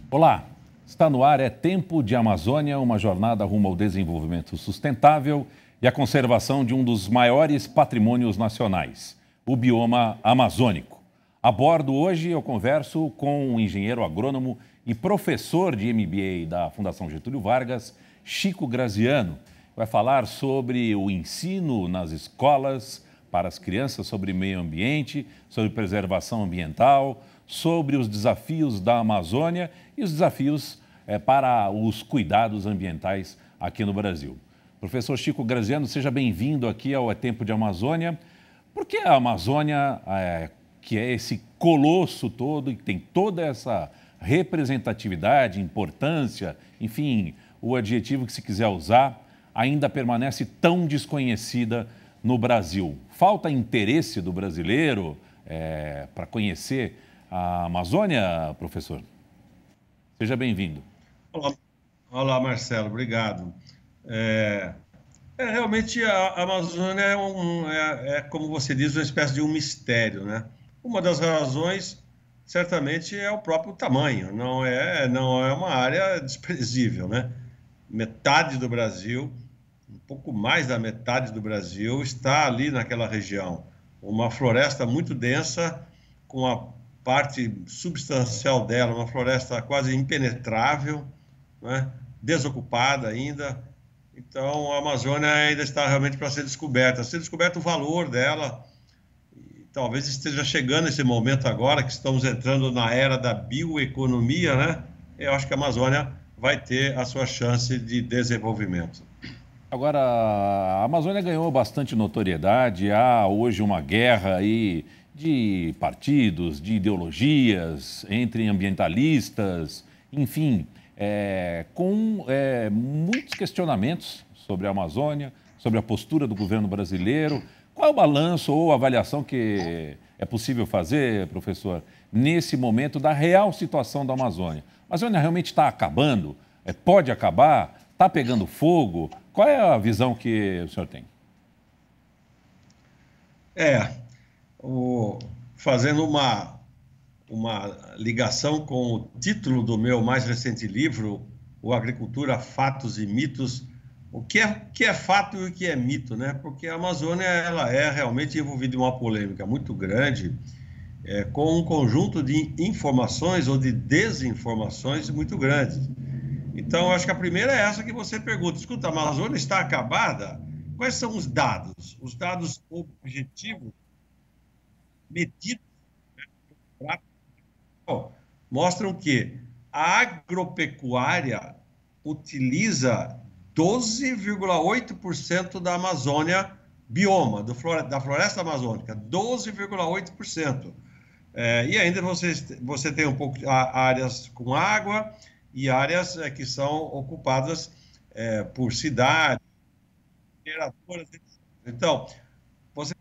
Olá, está no ar, é Tempo de Amazônia, uma jornada rumo ao desenvolvimento sustentável e à conservação de um dos maiores patrimônios nacionais, o bioma amazônico. A bordo hoje eu converso com o engenheiro agrônomo e professor de MBA da Fundação Getúlio Vargas, Chico Graziano. Vai falar sobre o ensino nas escolas para as crianças sobre meio ambiente, sobre preservação ambiental, sobre os desafios da Amazônia e os desafios para os cuidados ambientais aqui no Brasil. Professor Chico Graziano, seja bem-vindo aqui ao É Tempo de Amazônia. Por que a Amazônia, que é esse colosso todo e que tem toda essa representatividade, importância, enfim, o adjetivo que se quiser usar, ainda permanece tão desconhecida no Brasil? Falta interesse do brasileiro para conhecer a Amazônia, professor? Seja bem-vindo. Olá, Marcelo, obrigado. Realmente a Amazônia como você diz, uma espécie de um mistério, né? Uma das razões, certamente, é o próprio tamanho, não é uma área desprezível, né? Metade do Brasil, um pouco mais da metade do Brasil está ali naquela região. Uma floresta muito densa, com a parte substancial dela, uma floresta quase impenetrável, né? Desocupada ainda. Então, a Amazônia ainda está realmente para ser descoberta. Ser descoberto o valor dela. E talvez esteja chegando esse momento agora, que estamos entrando na era da bioeconomia, né? Eu acho que a Amazônia vai ter a sua chance de desenvolvimento. Agora, a Amazônia ganhou bastante notoriedade, há hoje uma guerra aí de partidos, de ideologias, entre ambientalistas, enfim, com muitos questionamentos sobre a Amazônia, sobre a postura do governo brasileiro. Qual é o balanço ou avaliação que é possível fazer, professor, nesse momento da real situação da Amazônia? A Amazônia realmente está acabando? Pode acabar? Está pegando fogo? Qual é a visão que o senhor tem? Fazendo uma ligação com o título do meu mais recente livro, O Agricultura, Fatos e Mitos, o que é fato e o que é mito, né? Porque a Amazônia ela é realmente envolvida em uma polêmica muito grande, com um conjunto de informações ou de desinformações muito grande. Então, acho que a primeira é essa que você pergunta. Escuta, a Amazônia está acabada? Quais são os dados? Os dados objetivos, medidos, mostram que a agropecuária utiliza 12,8% da Amazônia bioma, da floresta amazônica, 12,8%. E ainda você tem um pouco áreas com água e áreas que são ocupadas por cidades, mineradoras. Então, você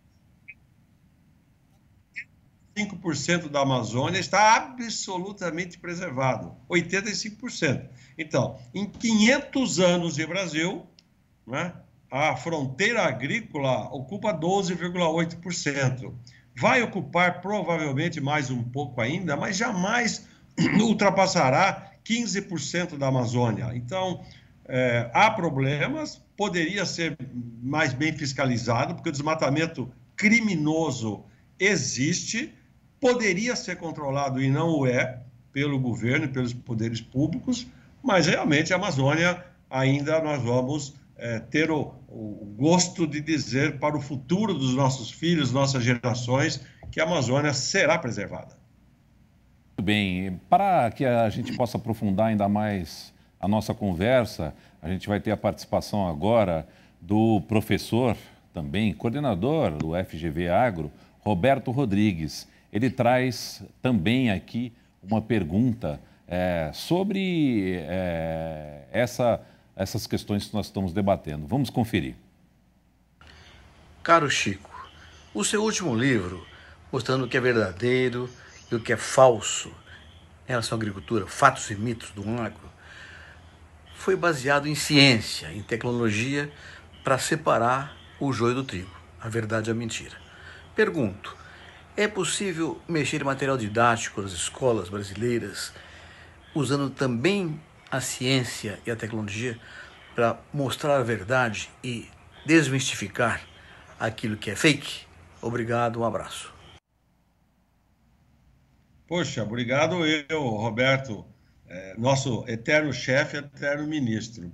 5% da Amazônia está absolutamente preservado, 85%. Então, em 500 anos de Brasil, né, a fronteira agrícola ocupa 12,8%. Vai ocupar provavelmente mais um pouco ainda, mas jamais ultrapassará 15% da Amazônia. Então, há problemas, poderia ser mais bem fiscalizado, porque o desmatamento criminoso existe, poderia ser controlado e não o é, pelo governo e pelos poderes públicos, mas realmente a Amazônia ainda nós vamos ter o gosto de dizer para o futuro dos nossos filhos, nossas gerações, que a Amazônia será preservada. Muito bem. Para que a gente possa aprofundar ainda mais a nossa conversa, a gente vai ter a participação agora do professor, também coordenador do FGV Agro, Roberto Rodrigues. Ele traz também aqui uma pergunta sobre essas questões que nós estamos debatendo. Vamos conferir. Caro Chico, o seu último livro, mostrando o que é verdadeiro e o que é falso em relação à agricultura, fatos e mitos do agro, foi baseado em ciência, em tecnologia, para separar o joio do trigo, a verdade e a mentira. Pergunto, é possível mexer em material didático nas escolas brasileiras usando também a ciência e a tecnologia para mostrar a verdade e desmistificar aquilo que é fake. Obrigado, um abraço. Poxa, obrigado eu, Roberto, nosso eterno chefe, eterno ministro.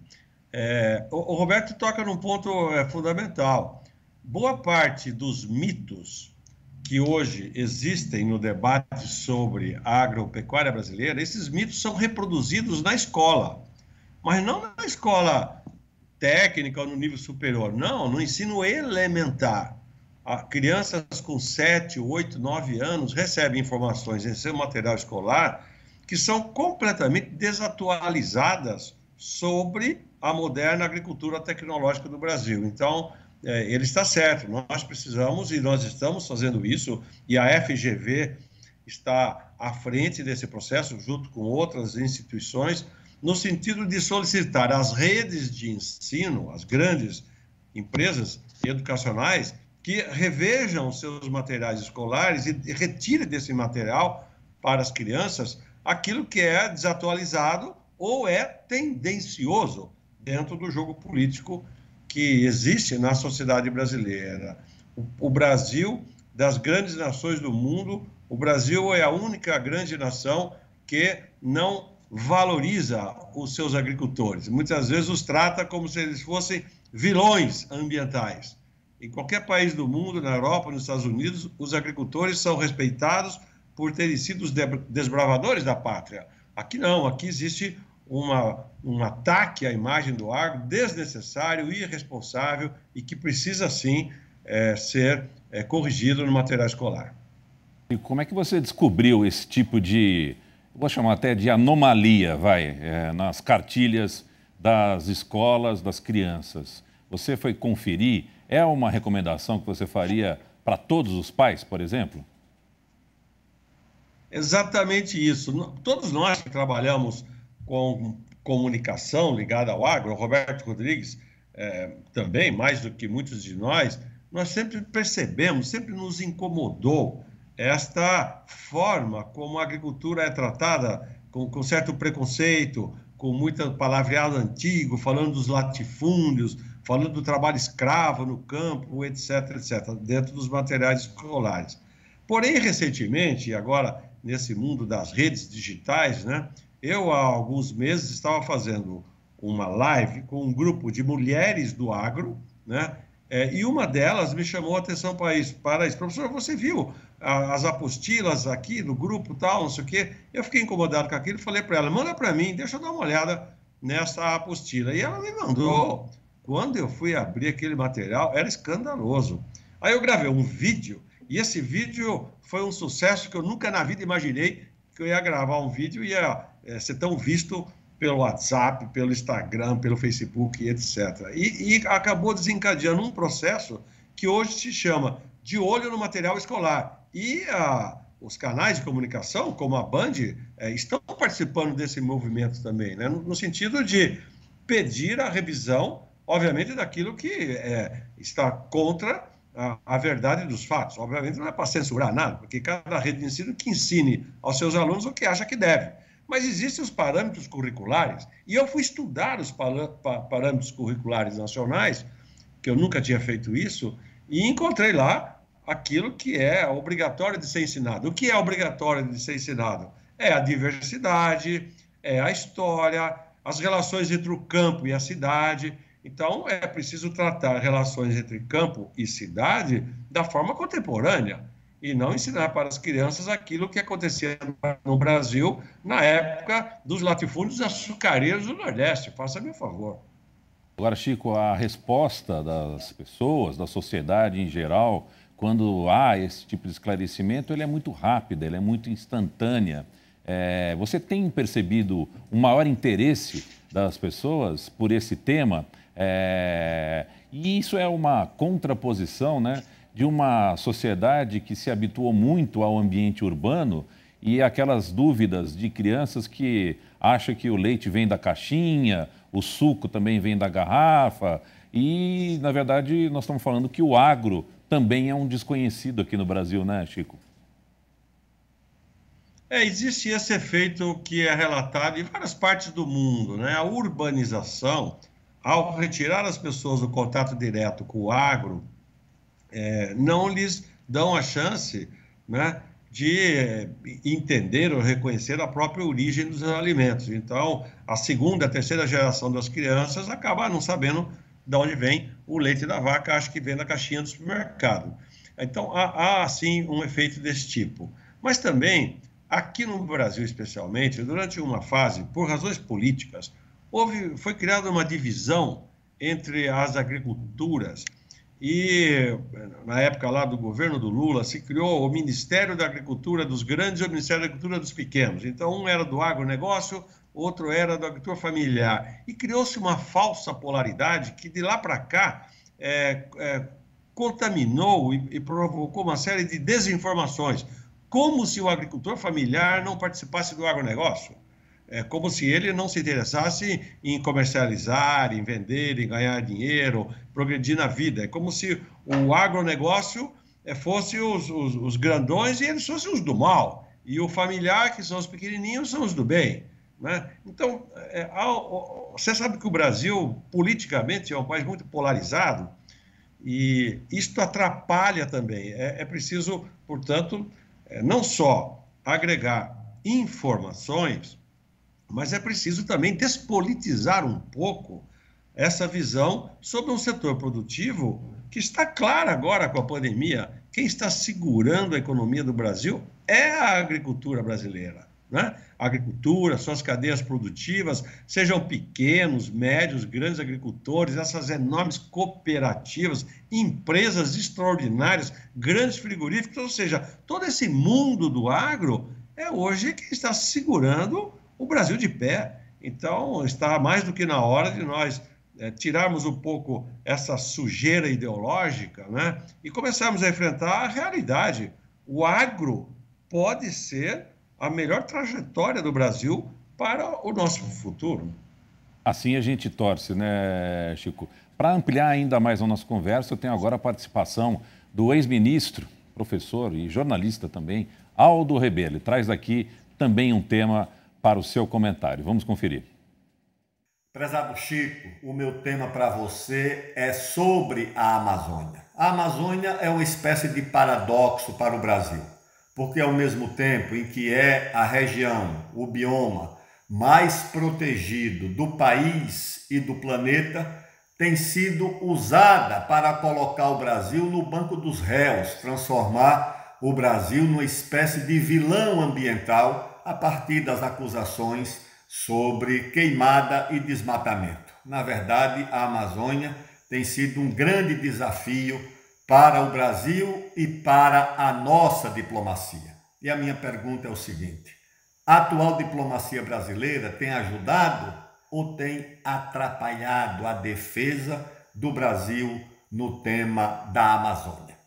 O Roberto toca num ponto fundamental. Boa parte dos mitos que hoje existem no debate sobre a agropecuária brasileira, esses mitos são reproduzidos na escola, mas não na escola técnica ou no nível superior, não, no ensino elementar. Crianças com 7, 8, 9 anos recebem informações em seu material escolar que são completamente desatualizadas sobre a moderna agricultura tecnológica do Brasil. Então, ele está certo, nós precisamos e nós estamos fazendo isso, e a FGV está à frente desse processo, junto com outras instituições, no sentido de solicitar às redes de ensino, às grandes empresas educacionais, que revejam seus materiais escolares e retirem desse material para as crianças aquilo que é desatualizado ou é tendencioso dentro do jogo político que existe na sociedade brasileira. O Brasil, das grandes nações do mundo, o Brasil é a única grande nação que não valoriza os seus agricultores. Muitas vezes os trata como se eles fossem vilões ambientais. Em qualquer país do mundo, na Europa, nos Estados Unidos, os agricultores são respeitados por terem sido os desbravadores da pátria. Aqui não, aqui existe um ataque à imagem do agro desnecessário, irresponsável e que precisa, sim, ser corrigido no material escolar. E como é que você descobriu esse tipo de, vou chamar até de anomalia, nas cartilhas das escolas, das crianças? Você foi conferir? É uma recomendação que você faria para todos os pais, por exemplo? Exatamente isso. Todos nós que trabalhamos com comunicação ligada ao agro, o Roberto Rodrigues também, mais do que muitos de nós sempre percebemos, sempre nos incomodou esta forma como a agricultura é tratada com certo preconceito, com muito palavreado antigo, falando dos latifúndios, falando do trabalho escravo no campo, etc., etc., dentro dos materiais escolares. Porém, recentemente, e agora nesse mundo das redes digitais, né, eu, há alguns meses, estava fazendo uma live com um grupo de mulheres do agro, né, e uma delas me chamou a atenção para isso. Professor, você viu as apostilas aqui do grupo, tal, não sei o quê? Eu fiquei incomodado com aquilo e falei para ela, manda para mim, deixa eu dar uma olhada nessa apostila. E ela me mandou. Quando eu fui abrir aquele material, era escandaloso. Aí eu gravei um vídeo, e esse vídeo foi um sucesso que eu nunca na vida imaginei que eu ia gravar um vídeo e ia ser tão visto pelo WhatsApp, pelo Instagram, pelo Facebook, etc. E acabou desencadeando um processo que hoje se chama de olho no material escolar. E os canais de comunicação, como a Band, estão participando desse movimento também, né? No sentido de pedir a revisão, obviamente, daquilo que está contra a verdade dos fatos. Obviamente, não é para censurar nada, porque cada rede de ensino que ensine aos seus alunos o que acha que deve. Mas existem os parâmetros curriculares, e eu fui estudar os parâmetros curriculares nacionais, que eu nunca tinha feito isso, e encontrei lá aquilo que é obrigatório de ser ensinado. O que é obrigatório de ser ensinado? É a diversidade, é a história, as relações entre o campo e a cidade. Então, é preciso tratar relações entre campo e cidade da forma contemporânea e não ensinar para as crianças aquilo que acontecia no Brasil na época dos latifúndios açucareiros do Nordeste. Faça-me um favor. Agora, Chico, a resposta das pessoas, da sociedade em geral, quando há esse tipo de esclarecimento, ele é muito rápida, ele é muito instantânea. Você tem percebido um maior interesse das pessoas por esse tema? E isso é uma contraposição, né, de uma sociedade que se habituou muito ao ambiente urbano e aquelas dúvidas de crianças que acham que o leite vem da caixinha, o suco também vem da garrafa e, na verdade, nós estamos falando que o agro também é um desconhecido aqui no Brasil, né, Chico? Existe esse efeito que é relatado em várias partes do mundo, né? A urbanização, ao retirar as pessoas do contato direto com o agro, não lhes dão a chance, né, de entender ou reconhecer a própria origem dos alimentos. Então, a segunda, a terceira geração das crianças acaba não sabendo de onde vem o leite da vaca, acho que vem da caixinha do supermercado. Então, há sim, um efeito desse tipo. Mas também, aqui no Brasil especialmente, durante uma fase, por razões políticas, foi criada uma divisão entre as agriculturas e, na época lá do governo do Lula, se criou o Ministério da Agricultura dos grandes e o Ministério da Agricultura dos pequenos. Então, um era do agronegócio, outro era da agricultura familiar. E criou-se uma falsa polaridade que, de lá para cá, contaminou e provocou uma série de desinformações, como se o agricultor familiar não participasse do agronegócio. É como se ele não se interessasse em comercializar, em vender, em ganhar dinheiro, progredir na vida. É como se o agronegócio fosse os grandões e eles fossem os do mal. E o familiar, que são os pequenininhos, são os do bem. Né? Então, você sabe que o Brasil, politicamente, é um país muito polarizado e isto atrapalha também. É preciso, portanto, não só agregar informações, mas é preciso também despolitizar um pouco essa visão sobre um setor produtivo que está claro agora com a pandemia. Quem está segurando a economia do Brasil é a agricultura brasileira. Né? A agricultura, suas cadeias produtivas, sejam pequenos, médios, grandes agricultores, essas enormes cooperativas, empresas extraordinárias, grandes frigoríficos, ou seja, todo esse mundo do agro é hoje quem está segurando o Brasil de pé. Então, está mais do que na hora de nós tirarmos um pouco essa sujeira ideológica, né, e começarmos a enfrentar a realidade. O agro pode ser a melhor trajetória do Brasil para o nosso futuro. Assim a gente torce, né, Chico? Para ampliar ainda mais a nossa conversa, eu tenho agora a participação do ex-ministro, professor e jornalista também, Aldo Rebelo. Ele traz aqui também um tema para o seu comentário. Vamos conferir. Prezado Chico, o meu tema para você é sobre a Amazônia. A Amazônia é uma espécie de paradoxo para o Brasil, porque ao mesmo tempo em que é a região, o bioma mais protegido do país e do planeta, tem sido usada para colocar o Brasil no banco dos réus, transformar o Brasil numa espécie de vilão ambiental a partir das acusações sobre queimada e desmatamento. Na verdade, a Amazônia tem sido um grande desafio para o Brasil e para a nossa diplomacia. E a minha pergunta é o seguinte: a atual diplomacia brasileira tem ajudado ou tem atrapalhado a defesa do Brasil no tema da Amazônia?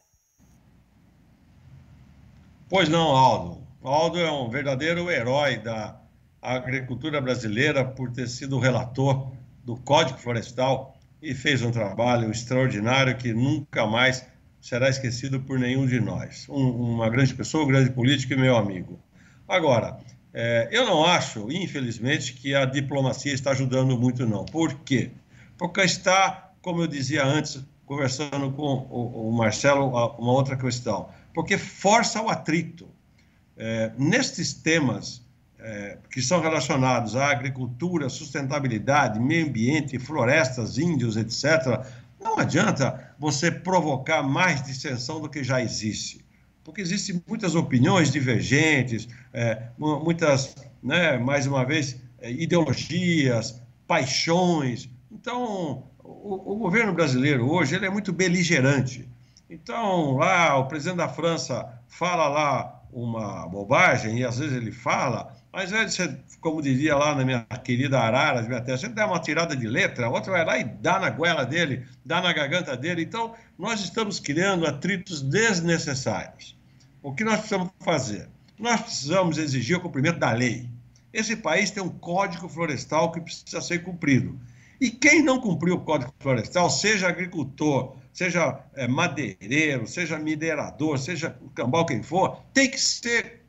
Pois não, Aldo. Aldo é um verdadeiro herói da agricultura brasileira por ter sido o relator do Código Florestal e fez um trabalho extraordinário que nunca mais será esquecido por nenhum de nós. Uma grande pessoa, um grande político e meu amigo. Agora, eu não acho, infelizmente, que a diplomacia está ajudando muito, não. Por quê? Porque está, como eu dizia antes, conversando com o Marcelo, uma outra questão, porque força o atrito. Nestes temas que são relacionados à agricultura, sustentabilidade, meio ambiente, florestas, índios, etc., não adianta você provocar mais dissensão do que já existe, porque existem muitas opiniões divergentes, muitas, né, mais uma vez, ideologias, paixões. Então, o governo brasileiro hoje ele é muito beligerante. Então, lá, o presidente da França fala lá uma bobagem, e às vezes ele fala, mas como diria lá na minha querida Arara, de minha terra, você dá uma tirada de letra, a outra vai lá e dá na goela dele, dá na garganta dele. Então, nós estamos criando atritos desnecessários. O que nós precisamos fazer? Nós precisamos exigir o cumprimento da lei. Esse país tem um código florestal que precisa ser cumprido. E quem não cumpriu o código florestal, seja agricultor, seja madeireiro, seja minerador, seja o cambal quem for, tem que ser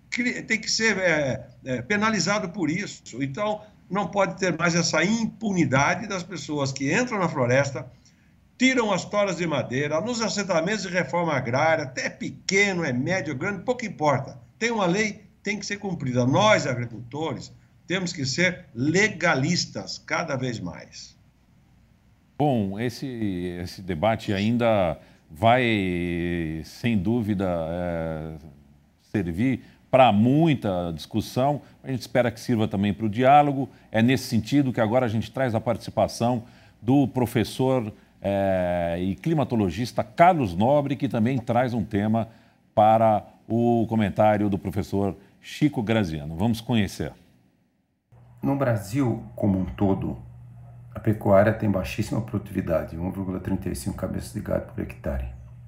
tem que ser penalizado por isso. Então, não pode ter mais essa impunidade das pessoas que entram na floresta, tiram as toras de madeira, nos assentamentos de reforma agrária, até pequeno, médio, grande, pouco importa. Tem uma lei, tem que ser cumprida. Nós, agricultores, temos que ser legalistas cada vez mais. Bom, esse debate ainda vai, sem dúvida, servir para muita discussão. A gente espera que sirva também para o diálogo. É nesse sentido que agora a gente traz a participação do professor e climatologista Carlos Nobre, que também traz um tema para o comentário do professor Chico Graziano. Vamos conhecer. No Brasil como um todo, a pecuária tem baixíssima produtividade, 1,35 cabeças de gado por hectare.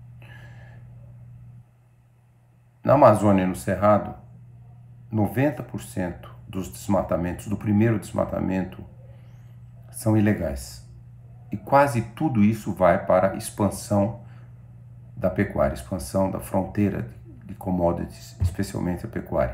Na Amazônia e no Cerrado, 90% dos desmatamentos, do primeiro desmatamento, são ilegais. E quase tudo isso vai para a expansão da pecuária, expansão da fronteira de commodities, especialmente a pecuária.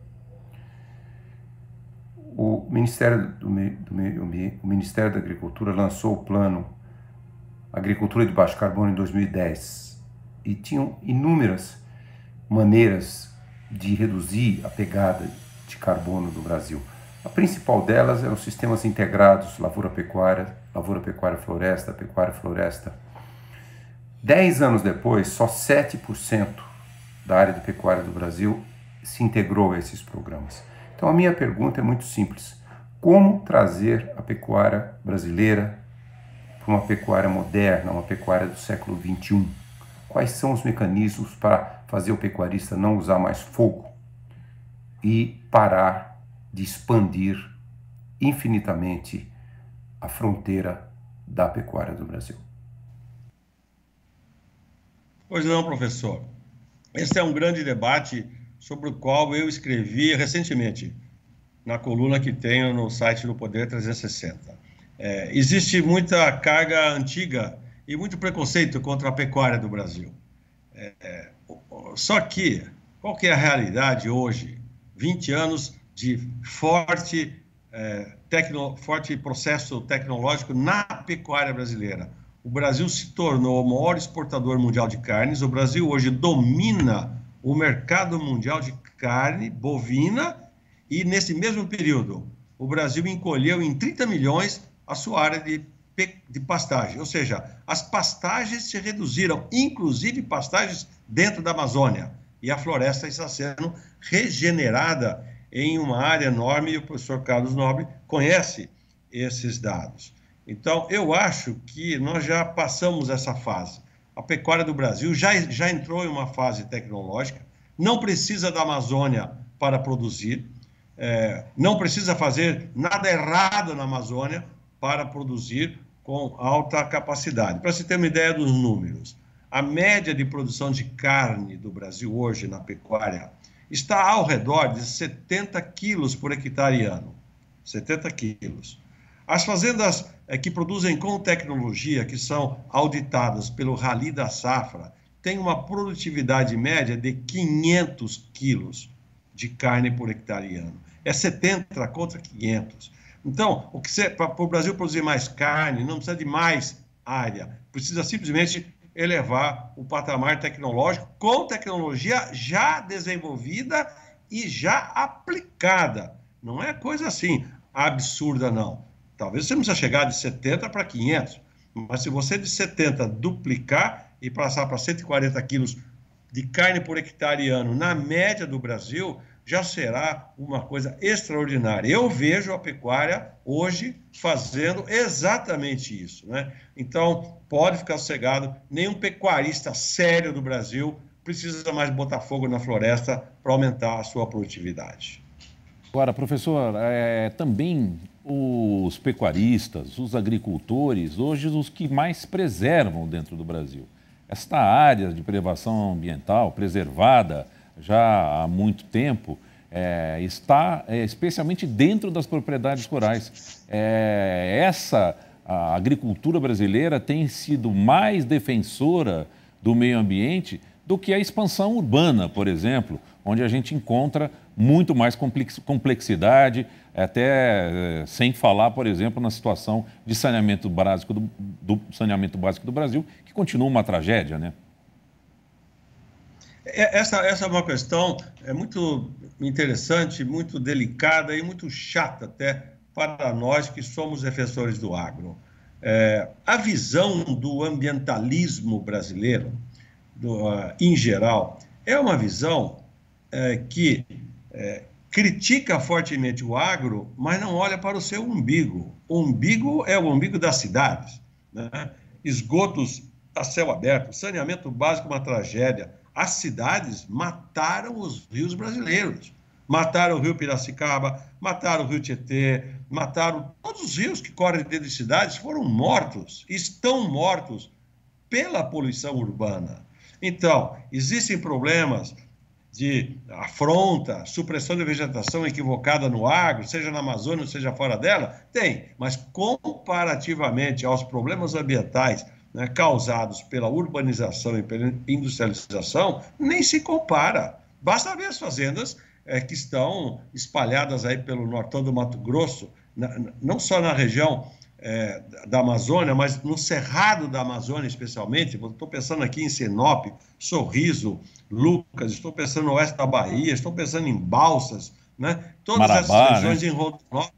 O Ministério da Agricultura lançou o plano Agricultura de Baixo Carbono em 2010 e tinham inúmeras maneiras de reduzir a pegada de carbono do Brasil. A principal delas eram sistemas integrados, lavoura-pecuária, lavoura-pecuária-floresta, pecuária-floresta. 10 anos depois, só 7% da área de pecuária do Brasil se integrou a esses programas. Então a minha pergunta é muito simples. Como trazer a pecuária brasileira para uma pecuária moderna, uma pecuária do século XXI? Quais são os mecanismos para fazer o pecuarista não usar mais fogo e parar de expandir infinitamente a fronteira da pecuária do Brasil? Pois não, professor. Esse é um grande debate sobre o qual eu escrevi recentemente na coluna que tenho no site do Poder 360. Existe muita carga antiga e muito preconceito contra a pecuária do Brasil. Só que, qual que é a realidade hoje? 20 anos de forte processo tecnológico na pecuária brasileira. O Brasil se tornou o maior exportador mundial de carnes. O Brasil hoje domina o mercado mundial de carne bovina e, nesse mesmo período, o Brasil encolheu em 30 milhões a sua área de pastagem. Ou seja, as pastagens se reduziram, inclusive pastagens dentro da Amazônia. E a floresta está sendo regenerada em uma área enorme e o professor Carlos Nobre conhece esses dados. Então, eu acho que nós já passamos essa fase. A pecuária do Brasil já entrou em uma fase tecnológica, não precisa da Amazônia para produzir, não precisa fazer nada errado na Amazônia para produzir com alta capacidade. Para se ter uma ideia dos números, a média de produção de carne do Brasil hoje na pecuária está ao redor de 70 quilos por hectare ano. 70 quilos. As fazendas que produzem com tecnologia, que são auditadas pelo Rally da Safra, têm uma produtividade média de 500 quilos de carne por hectare ano. É 70 contra 500. Então, para o Brasil produzir mais carne, não precisa de mais área, precisa simplesmente elevar o patamar tecnológico com tecnologia já desenvolvida e já aplicada. Não é coisa assim absurda, não. Talvez você não precisa chegar de 70 para 500, mas se você de 70 duplicar e passar para 140 quilos de carne por hectare ano na média do Brasil, já será uma coisa extraordinária. Eu vejo a pecuária hoje fazendo exatamente isso, né? Então, pode ficar sossegado, nenhum pecuarista sério do Brasil precisa mais botar fogo na floresta para aumentar a sua produtividade. Agora, professor, também os pecuaristas, os agricultores, hoje os que mais preservam dentro do Brasil. Esta área de preservação ambiental, preservada já há muito tempo, está especialmente dentro das propriedades rurais. A agricultura brasileira tem sido mais defensora do meio ambiente do que a expansão urbana, por exemplo, onde a gente encontra muito mais complexidade, até sem falar, por exemplo, na situação de saneamento básico saneamento básico do Brasil, que continua uma tragédia, né? Essa é uma questão muito interessante, muito delicada e muito chata até para nós que somos defensores do agro. A visão do ambientalismo brasileiro, em geral, é uma visão que critica fortemente o agro, mas não olha para o seu umbigo. O umbigo é o umbigo das cidades, né? Esgotos a céu aberto, saneamento básico, uma tragédia. As cidades mataram os rios brasileiros. Mataram o rio Piracicaba, mataram o rio Tietê, mataram todos os rios que correm dentro de cidades, foram mortos, estão mortos pela poluição urbana. Então, existem problemas de afronta, supressão de vegetação equivocada no agro, seja na Amazônia, seja fora dela? Tem, mas comparativamente aos problemas ambientais, né, causados pela urbanização e pela industrialização, nem se compara. Basta ver as fazendas que estão espalhadas aí pelo nortão do Mato Grosso, não só na região da Amazônia, mas no Cerrado da Amazônia, especialmente. Estou pensando aqui em Sinop, Sorriso, Lucas, estou pensando no oeste da Bahia, estou pensando em Balsas, né? Todas Marabá, essas regiões, né, em Rondonópolis.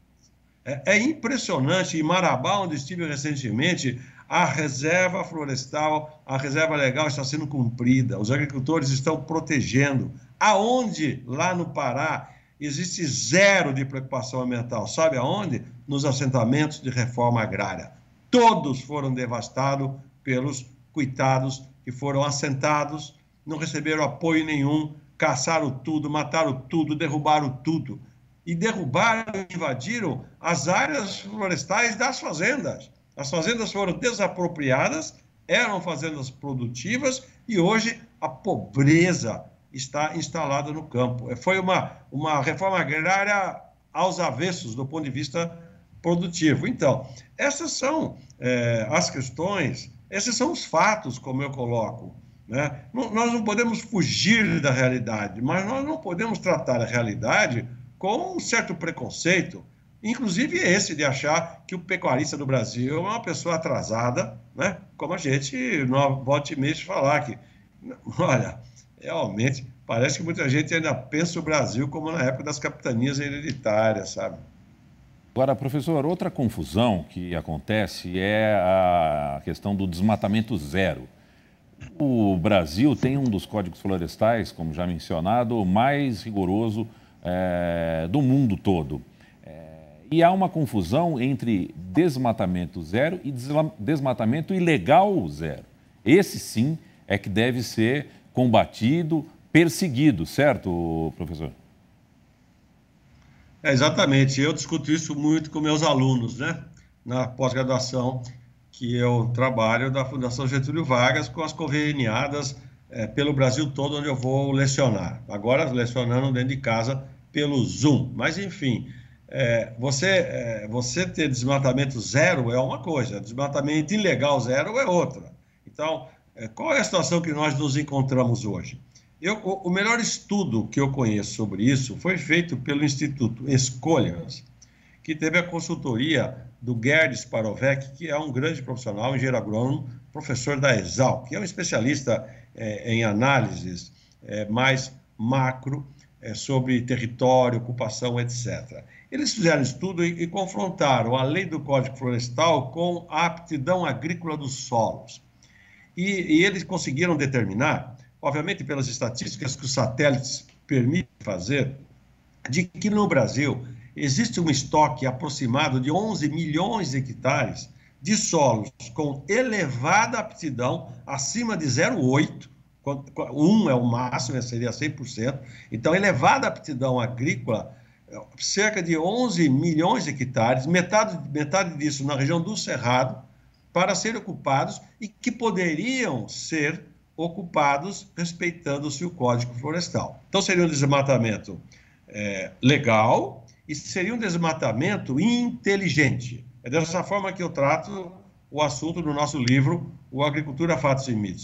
É impressionante. Em Marabá, onde estive recentemente, a reserva florestal, a reserva legal está sendo cumprida, os agricultores estão protegendo. Aonde, lá no Pará, existe zero de preocupação ambiental? Sabe aonde? Nos assentamentos de reforma agrária. Todos foram devastados pelos coitados que foram assentados, não receberam apoio nenhum, caçaram tudo, mataram tudo, derrubaram tudo. E derrubaram e invadiram as áreas florestais das fazendas. As fazendas foram desapropriadas, eram fazendas produtivas e hoje a pobreza está instalada no campo. Foi uma reforma agrária aos avessos do ponto de vista produtivo. Então, essas são as questões, esses são os fatos, como eu coloco, né? Nós não podemos fugir da realidade, mas nós não podemos tratar a realidade com um certo preconceito, inclusive esse de achar que o pecuarista do Brasil é uma pessoa atrasada, né? Como a gente volta e meia falar que, olha, realmente parece que muita gente ainda pensa o Brasil como na época das capitanias hereditárias, sabe? Agora, professor, outra confusão que acontece é a questão do desmatamento zero. O Brasil tem um dos códigos florestais, como já mencionado, mais rigoroso do mundo todo. E há uma confusão entre desmatamento zero e desmatamento ilegal zero. Esse sim é que deve ser combatido, perseguido, certo, professor? Exatamente. Eu discuto isso muito com meus alunos, né? Na pós-graduação que eu trabalho da Fundação Getúlio Vargas, com as conveniadas pelo Brasil todo, onde eu vou lecionar. Agora lecionando dentro de casa pelo Zoom. Mas, enfim, você ter desmatamento zero é uma coisa, desmatamento ilegal zero é outra. Então, qual é a situação que nós nos encontramos hoje? O melhor estudo que eu conheço sobre isso foi feito pelo Instituto Escolhas, que teve a consultoria do Gerd Sparovec, que é um grande profissional, engenheiro agrônomo, professor da Exalc, que é um especialista em análises mais macro sobre território, ocupação, etc. Eles fizeram estudo e confrontaram a lei do Código Florestal com a aptidão agrícola dos solos. E eles conseguiram determinar, obviamente pelas estatísticas que os satélites permitem fazer, de que no Brasil existe um estoque aproximado de 11 milhões de hectares de solos com elevada aptidão, acima de 0,8, 1 é o máximo, seria 100%. Então, elevada aptidão agrícola, cerca de 11 milhões de hectares, metade disso na região do Cerrado, para serem ocupados e que poderiam ser ocupados respeitando-se o Código Florestal. Então, seria um desmatamento legal e seria um desmatamento inteligente. É dessa forma que eu trato o assunto no nosso livro, o Agricultura, Fatos e Mitos.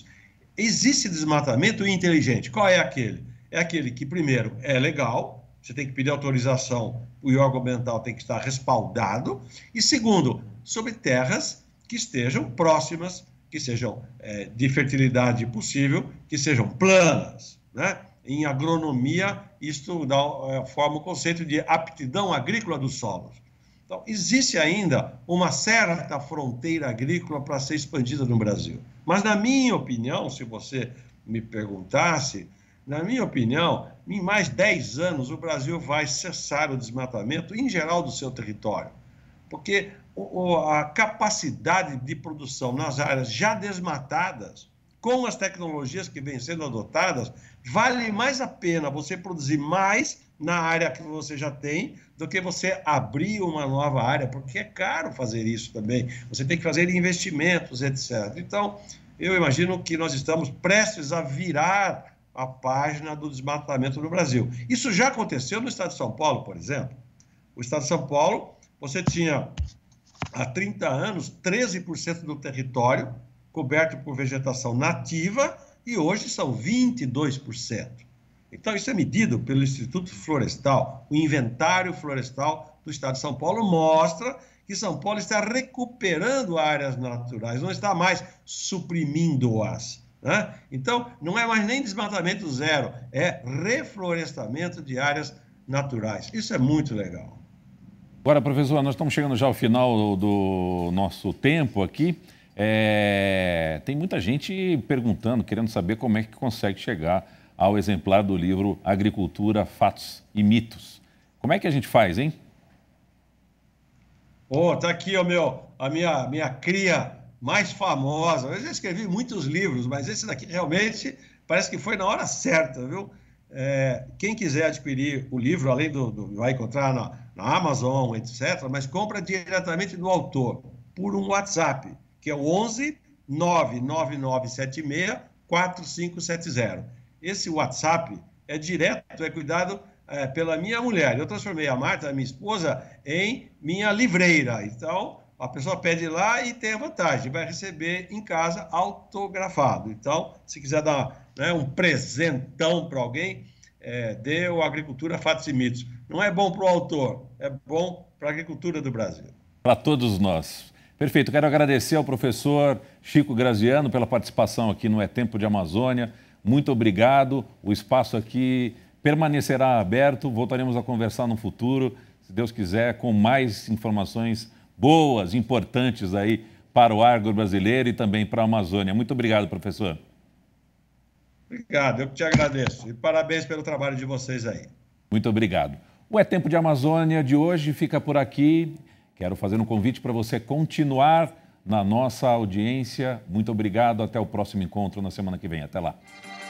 existe desmatamento inteligente. Qual é aquele? É aquele que, primeiro, é legal, você tem que pedir autorização, o órgão ambiental tem que estar respaldado, e segundo, sobre terras que estejam próximas, que sejam de fertilidade possível, que sejam planas, né? Em agronomia, isto forma o conceito de aptidão agrícola dos solos. Então, existe ainda uma certa fronteira agrícola para ser expandida no Brasil. Mas, na minha opinião, se você me perguntasse, na minha opinião, em mais 10 anos, o Brasil vai cessar o desmatamento, em geral, do seu território. Porque a capacidade de produção nas áreas já desmatadas, com as tecnologias que vêm sendo adotadas, vale mais a pena você produzir mais na área que você já tem do que você abrir uma nova área, porque é caro fazer isso também. Você tem que fazer investimentos, etc. Então, eu imagino que nós estamos prestes a virar a página do desmatamento no Brasil. Isso já aconteceu no estado de São Paulo, por exemplo. O estado de São Paulo, você tinha, há 30 anos, 13% do território coberto por vegetação nativa e hoje são 22%. Então, isso é medido pelo Instituto Florestal. O inventário florestal do estado de São Paulo mostra que São Paulo está recuperando áreas naturais, não está mais suprimindo-as, né? Então, não é mais nem desmatamento zero, é reflorestamento de áreas naturais. Isso é muito legal. Agora, professor, nós estamos chegando já ao final do nosso tempo aqui. Tem muita gente perguntando, querendo saber como é que consegue chegar ao exemplar do livro Agricultura, Fatos e Mitos. Como é que a gente faz, hein? Tá aqui a minha cria mais famosa. Eu já escrevi muitos livros, mas esse daqui realmente parece que foi na hora certa, viu? Quem quiser adquirir o livro, além vai encontrar na Amazon, etc., mas compra diretamente do autor, por um WhatsApp, que é o 11 99976 4570. Esse WhatsApp é direto, é cuidado pela minha mulher. Eu transformei a Marta, a minha esposa, em minha livreira. Então, a pessoa pede lá e tem a vantagem, vai receber em casa autografado. Então, se quiser dar um presentão para alguém, dê o Agricultura, Fatos e Mitos. Não é bom para o autor, é bom para a agricultura do Brasil. Para todos nós. Perfeito. Quero agradecer ao professor Chico Graziano pela participação aqui no É Tempo de Amazônia. Muito obrigado. O espaço aqui permanecerá aberto. Voltaremos a conversar no futuro, se Deus quiser, com mais informações boas, importantes aí para o agro brasileiro e também para a Amazônia. Muito obrigado, professor. Obrigado, eu que te agradeço. E parabéns pelo trabalho de vocês aí. Muito obrigado. O É Tempo de Amazônia de hoje fica por aqui. Quero fazer um convite para você continuar na nossa audiência. Muito obrigado. Até o próximo encontro na semana que vem. Até lá.